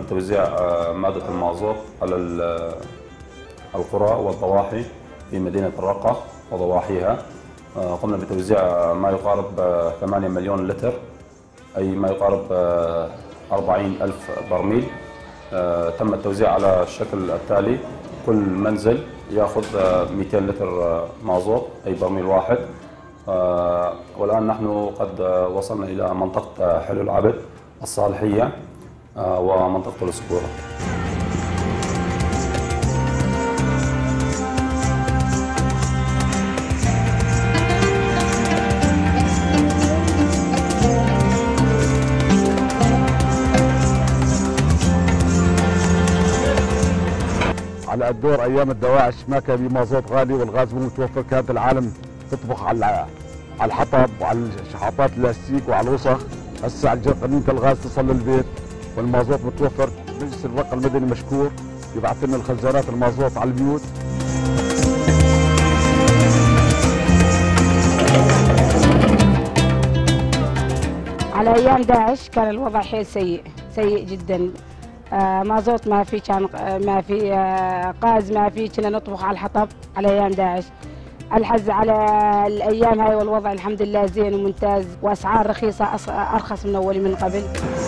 بتوزيع مادة المازوت على القرى والضواحي في مدينة الرقة وضواحيها. قمنا بتوزيع ما يقارب 8 مليون لتر، أي ما يقارب 40,000 برميل. تم التوزيع على الشكل التالي: كل منزل يأخذ 200 لتر مازوت أي برميل واحد. والآن نحن قد وصلنا إلى منطقة حلو العبد، الصالحية، ومنطقة الأسكورة. على الدور ايام الدواعش ما كان في مازوت غالي والغاز مو متوفر، كانت العالم تطبخ على الحطب وعلى شحاطات اللاستيك وعلى الوسخ. هسه على قنينه الغاز تصل للبيت والمازوت متوفر. مجلس الرقة المدني مشكور يبعث لنا الخزانات المازوت على البيوت. على ايام داعش كان الوضع حيل سيء جدا. مازوت ما في، كان ما في غاز، ما في، كنا نطبخ على الحطب على ايام داعش. الحز على الايام هاي والوضع الحمد لله زين وممتاز، واسعار رخيصه ارخص من اول من قبل.